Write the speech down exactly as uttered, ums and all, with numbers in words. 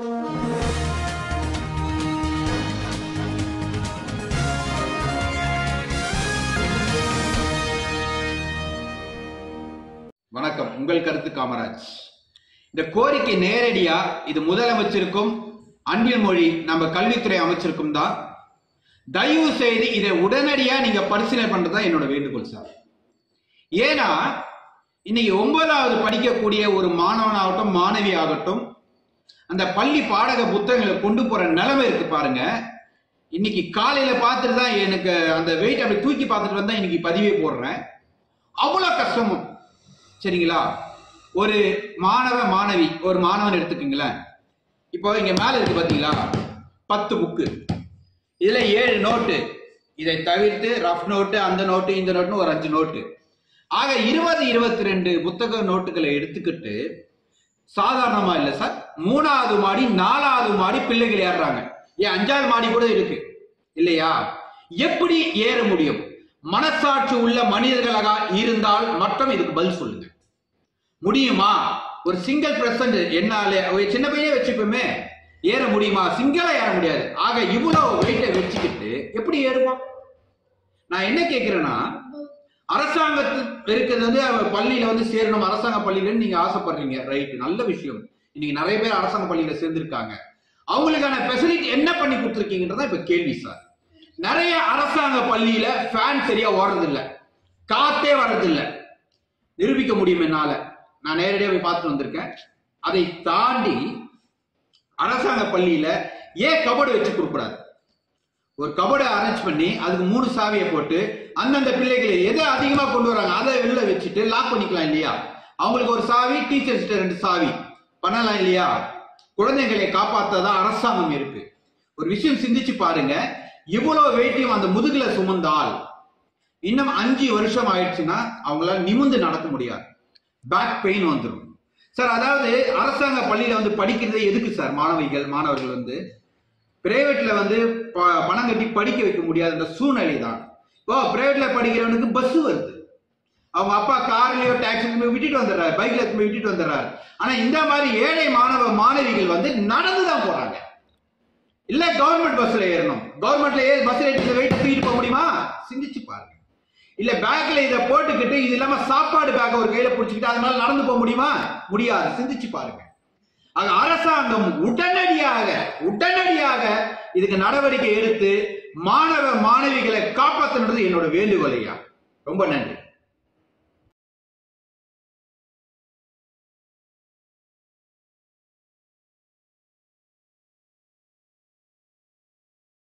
வணக்கம். உங்கள் கருத்து காமராஜ். இந்த கோரிக்கை நேரடியா இது முதலமைச்சருக்கும் அன்பில் மொழி நம்ம கல்வித்துறை அமைச்சருக்கும் தான். தயவு செய்து இதை உடனடியா நீங்க பரிசீலனை பண்றதா என்னோட வேண்டுகோள் சார். ஏன்னா இன்னைக்கு ஒன்பதாவது படிக்கக்கூடிய ஒரு மாணவனாகட்டும் மாணவி ஆகட்டும் அந்த பள்ளி பாடக புத்தகங்களை கொண்டு போற நிலைமை இருக்கு பாருங்க. இன்னைக்கு காலையில பார்த்துட்டு தான் எனக்கு அந்த வெயிட் அப்படி தூக்கி பார்த்துட்டு வந்தா இன்னைக்கு பதிவே போடுறேன். அவ்வளவு கஷ்டமும். சரிங்களா? ஒரு மாணவ மாணவி ஒரு மாணவன் எடுத்துக்கீங்களேன். இப்போ இங்க மேல இருக்கு பாத்தீங்களா, பத்து புக்கு, இதுல ஏழு நோட்டு, இதை தவிர்த்து ரஃப் நோட்டு, அந்த நோட்டு, இந்த நோட்டு, ஒரு அஞ்சு நோட்டு, ஆக இருபது இருபத்தி ரெண்டு புத்தக நோட்டுகளை எடுத்துக்கிட்டு சாதாரணமா இல்ல சார், மூணாவது மாடி நாலாவது மாடி பிள்ளைகள் ஏறுறாங்க. ஏன் அஞ்சாவது மாடி கூட இருக்கு இல்லையா? எப்படி ஏற முடியும்? மனசாட்சி உள்ள மனிதர்களாக இருந்தால் மட்டும் இதுக்கு பதில் சொல்லுங்க. முடியுமா? ஒரு சிங்கிள் பிரசன்ட் என்னால ஒரு சின்ன பையனே வச்சுப்போமே, ஏற முடியுமா? சிங்கிளா ஏற முடியாது. ஆக இவ்வளவு வெயிட்டை வச்சுக்கிட்டு எப்படி ஏறுமா? நான் என்ன கேட்கிறேன்னா, அரசாங்கத்தில் இருக்கிறது வந்து பள்ளியில வந்து சேரணும், அரசாங்க பள்ளியில நீங்க ஆசைப்படுறீங்க, ரைட், நல்ல விஷயம். இன்னைக்கு நிறைய பேர் அரசாங்க பள்ளியில சேர்ந்திருக்காங்க. அவங்களுக்கான ஃபெசிலிட்டி என்ன பண்ணி கொடுத்துருக்கீங்கன்றதான் இப்ப கேள்வி சார். நிறைய அரசாங்க பள்ளியில ஃபேன் சரியா ஓடுறது இல்லை, காத்தே வர்றது இல்லை. நிரூபிக்க முடியும் என்னால. நான் நேரடியாக போய் பார்த்துட்டு வந்திருக்கேன். அதை தாண்டி அரசாங்க பள்ளியில ஏன் கபோர்டு வச்சு கொடுக்கூடாது? ஒரு கபோர்டை அரேஞ்ச் பண்ணி அதுக்கு மூணு சாவியை போட்டு அந்தந்த பிள்ளைகளை எதை அதிகமா கொண்டு வராங்க அதை வெளில வச்சுட்டு லாக் பண்ணிக்கலாம் இல்லையா? அவங்களுக்கு ஒரு சாவி, டீச்சர்ஸ் ரெண்டு சாவி பண்ணலாம் இல்லையா? குழந்தைகளை காப்பாற்றதான் அரசாங்கம் இருக்கு. ஒரு விஷயம் சிந்திச்சு பாருங்க. இவ்வளவு வெயிட்டையும் அந்த முதுகுல சுமந்தால் இன்னும் அஞ்சு வருஷம் ஆயிடுச்சுன்னா அவங்களால நிமிந்து நடக்க முடியாது, பேக் பெயின் வந்துடும் சார். அதாவது அரசாங்க பள்ளியில வந்து படிக்கிறது எதுக்கு சார்? மாணவிகள் மாணவர்கள் வந்து பிரைவேட்ல வந்து பணம் கட்டி படிக்க வைக்க முடியாத சூழ்நிலை தான். இப்போ பிரைவேட்ல படிக்கிறவனுக்கு பஸ் வருது, அவங்க அப்பா கார்லயோ டாக்ஸிலயோ விட்டுட்டு வந்துடுறாரு, பைக்ல விட்டுட்டு வந்துடுறாரு. ஆனா இந்த மாதிரி ஏழை மாணவ மாணவிகள் வந்து நடந்துதான் போறாங்க. இல்ல கவர்மெண்ட் பஸ்ல ஏறணும், கவர்மெண்ட்ல ஏறி பஸ்ல ஏறி வெயிட் தூக்கிட்டு போக முடியுமா? சிந்திச்சு பாருங்க. இல்ல பேக்ல இதை போட்டுக்கிட்டு இது இல்லாம சாப்பாடு பேக் ஒரு கையில பிடிச்சிக்கிட்டு அதனால நடந்து போக முடியுமா? முடியாது. சிந்திச்சு பாருங்க. ஆக அரசாங்கம் உடனடியாக உடனடியாக இதுக்கு நடவடிக்கை எடுத்து மாணவ மாணவிகளை காப்பாற்றுறது என்னோட வேண்டுகோளையா. ரொம்ப நன்றி.